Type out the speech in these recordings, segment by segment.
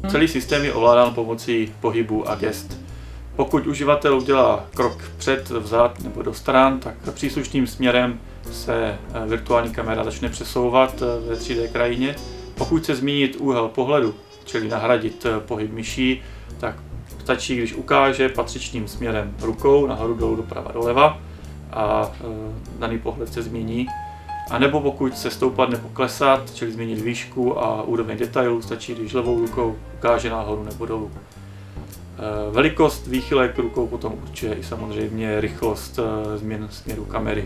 Celý systém je ovládán pomocí pohybu a gest. Pokud uživatel udělá krok před, vzad nebo do stran, tak příslušným směrem se virtuální kamera začne přesouvat ve 3D krajině. Pokud chce změnit úhel pohledu, čili nahradit pohyb myší, tak stačí, když ukáže patřičným směrem rukou nahoru, dolů, doprava, doleva a daný pohled se změní. A nebo pokud se stoupat nebo klesat, čili změnit výšku a úroveň detailu, stačí, když levou rukou ukáže nahoru nebo dolů. Velikost výchylek rukou potom určuje i samozřejmě rychlost změn směru kamery.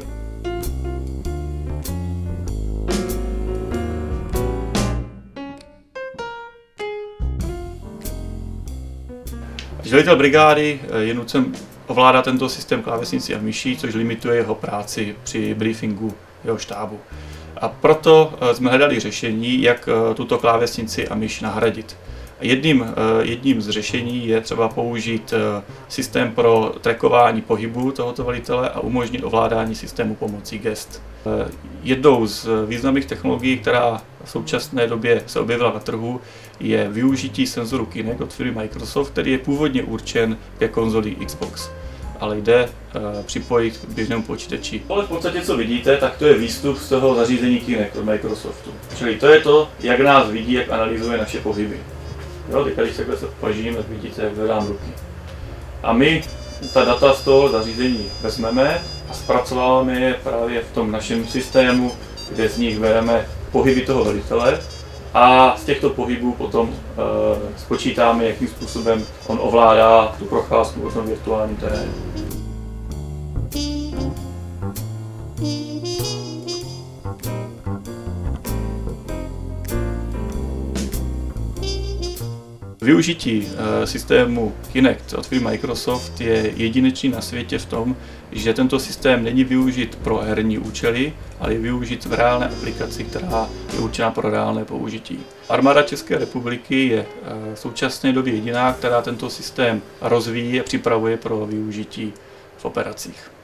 Velitel brigády je nucen ovládat tento systém klávesnicí a myší, což limituje jeho práci při briefingu jeho štábu. A proto jsme hledali řešení, jak tuto klávesnici a myš nahradit. Jedním z řešení je třeba použít systém pro trackování pohybu tohoto velitele a umožnit ovládání systému pomocí gest. Jednou z významných technologií, která v současné době se objevila na trhu, je využití senzoru Kinect od firmy Microsoft, který je původně určen ke konzoli Xbox, ale jde připojit k běžnému počítači. Ale v podstatě, co vidíte, tak to je výstup z toho zařízení Kinect od Microsoftu. Čili to je to, jak nás vidí, jak analyzuje naše pohyby. Jo, teď, když takhle se pažím, tak vidíte, jak vedám ruky. A my ta data z toho zařízení vezmeme a zpracováváme je právě v tom našem systému, kde z nich bereme pohyby toho velitele a z těchto pohybů potom spočítáme, jakým způsobem on ovládá tu procházku po tom virtuálním terénu. Využití systému Kinect od firmy Microsoft je jedinečný na světě v tom, že tento systém není využit pro herní účely, ale je využit v reálné aplikaci, která je určená pro reálné použití. Armáda České republiky je v současné době jediná, která tento systém rozvíjí a připravuje pro využití v operacích.